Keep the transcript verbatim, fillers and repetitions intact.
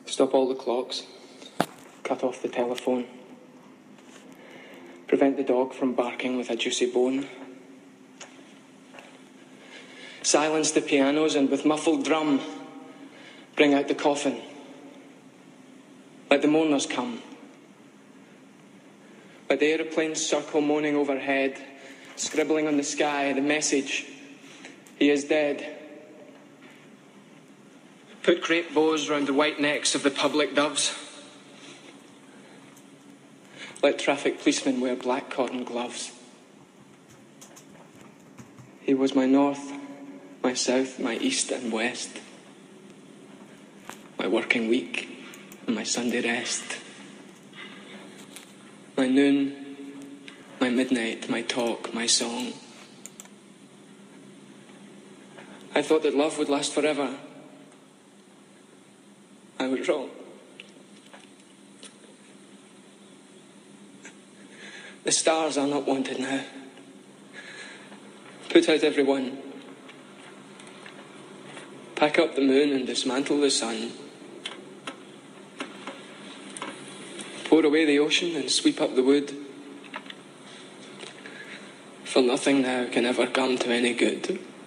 Stop all the clocks. Cut off the telephone. Prevent the dog from barking with a juicy bone. Silence the pianos and with muffled drum, bring out the coffin. Let the mourners come. Let the aeroplanes circle moaning overhead, scribbling on the sky the message, he is dead. Put crepe bows round the white necks of the public doves. Let traffic policemen wear black cotton gloves. He was my north, my south, my east and west, my working week and my Sunday rest, my noon, my midnight, my talk, my song. I thought that love would last forever. I was wrong. The stars are not wanted now. Put out everyone. Pack up the moon and dismantle the sun. Pour away the ocean and sweep up the wood. For nothing now can ever come to any good.